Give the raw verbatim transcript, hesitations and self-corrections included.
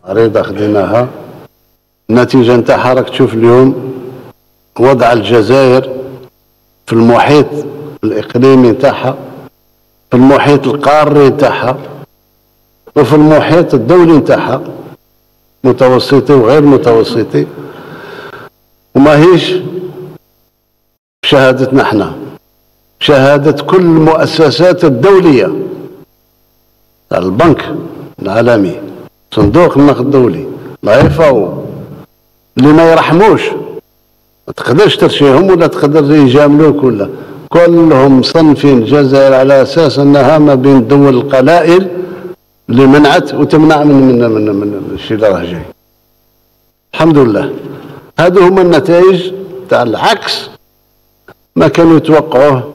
عريضة خديناها، النتيجة نتاعها راك تشوف اليوم وضع الجزائر في المحيط الإقليمي نتاعها، في المحيط القاري نتاعها، وفي المحيط الدولي نتاعها، متوسطي وغير متوسطي. وما هيش بشهادتنا احنا، بشهادة كل المؤسسات الدولية، البنك العالمي، صندوق النقد الدولي، العفو، اللي ما يرحموش، ما تقدرش ترشيهم ولا تقدر يجاملوك، ولا كلهم مصنفين الجزائر على اساس انها ما بين الدول القلائل اللي منعت وتمنع من من من, من الشيء اللي راه جاي. الحمد لله، هذو هما النتائج تاع العكس ما كانوا يتوقعوه